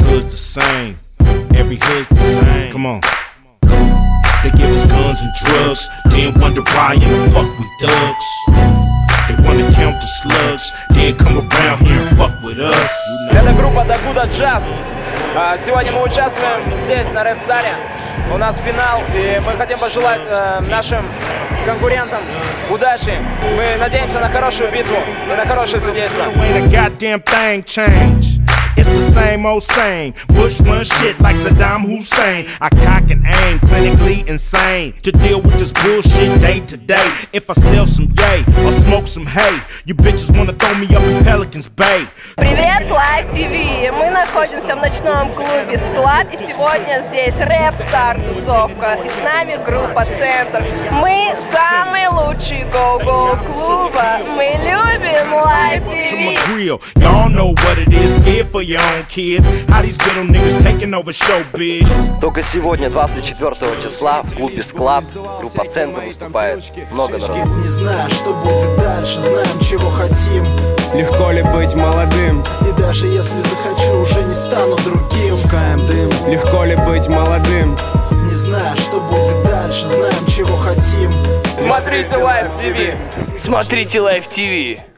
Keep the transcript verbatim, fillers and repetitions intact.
hood's the same. Every hood's the same. Come on. They give us guns and drugs, then wonder why in the fuck we thugs. They wanna count the slugs, then come around here and fuck with us. Это группа Дакуда Джаз. Сегодня мы участвуем здесь, на рэп-старе. У нас финал, и мы хотим пожелать э, нашим конкурентам удачи. Мы надеемся на хорошую битву и на хорошее судейство. It's the same old same. Bush run shit like Saddam Hussein. I cock and aim, clinically insane. To deal with this bullshit day to day. If I sell some yay or smoke some hay, you bitches wanna throw me up in Pelican's Bay. Привет, Live ти ви! Мы находимся в ночном клубе «Склад», и сегодня здесь рэп-стар тусовка. И с нами группа «Центр». Мы самые лучшие го-го клуба. Мы любим Live ти ви. Y'all know what it is, scared for your own kids. How these little niggas taking over showbiz. Только сегодня, двадцать четвёртого числа, в клубе «Склад» группа «Центр» выступает. Много народу. Не знаю, что будет дальше, знаем, чего хотим. Легко ли быть молодым? И даже если захочу, уже не стану другим. Пускаем дым. Легко ли быть молодым? Не знаю, что будет дальше, знаем, чего хотим. Смотрите Live ти ви. Смотрите Live ти ви.